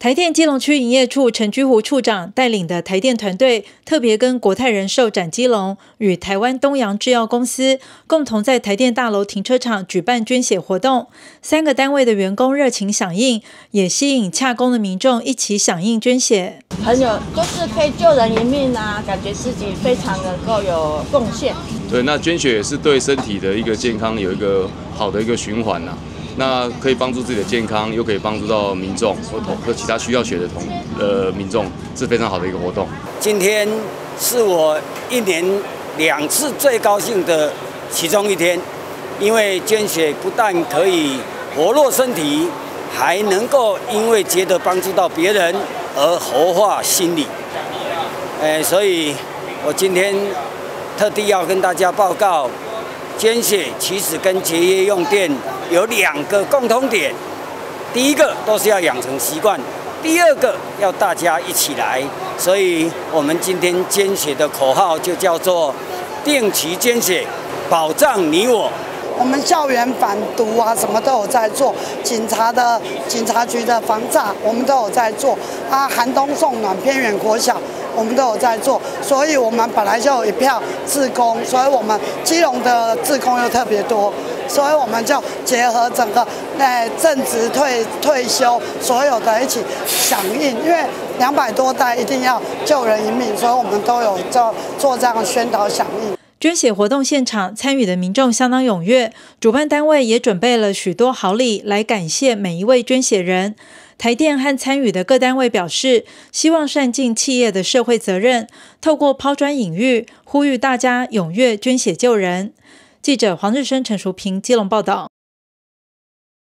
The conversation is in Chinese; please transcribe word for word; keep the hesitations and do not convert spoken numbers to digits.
台电基隆区营业处陈居湖处长带领的台电团队，特别跟国泰人寿展基隆与台湾东洋制药公司共同在台电大楼停车场举办捐血活动。三个单位的员工热情响应，也吸引洽公的民众一起响应捐血。 很有，就是可以救人一命啊，感觉自己非常能够有贡献。 对，那捐血也是对身体的一个健康有一个好的一个循环啊。那可以帮助自己的健康，又可以帮助到民众或同和其他需要血的同呃民众，是非常好的一个活动。 今天是我一年两次最高兴的其中一天，因为捐血不但可以活络身体，还能够因为觉得帮助到别人而活化心理。哎，所以我今天特地要跟大家报告。捐血其实跟节约用电有两个共通点，第一个都是要养成习惯，第二个要大家一起来。所以我们今天捐血的口号就叫做定期捐血，保障你我。 我们校园反毒啊，什么都有在做，警察的警察局的防诈，我们都有在做啊。寒冬送暖偏远国小，我们都有在做，所以我们本来就有一票志工，所以我们基隆的志工又特别多，所以我们就结合整个呃正职退退休所有的一起响应，因为两百多代一定要救人一命，所以我们都有做做这样的宣导响应。 捐血活动现场参与的民众相当踊跃，主办单位也准备了许多好礼来感谢每一位捐血人。台电和参与的各单位表示，希望善尽企业的社会责任，透过抛砖引玉，呼吁大家踊跃捐血救人。记者黄日升、陈淑平基隆报道。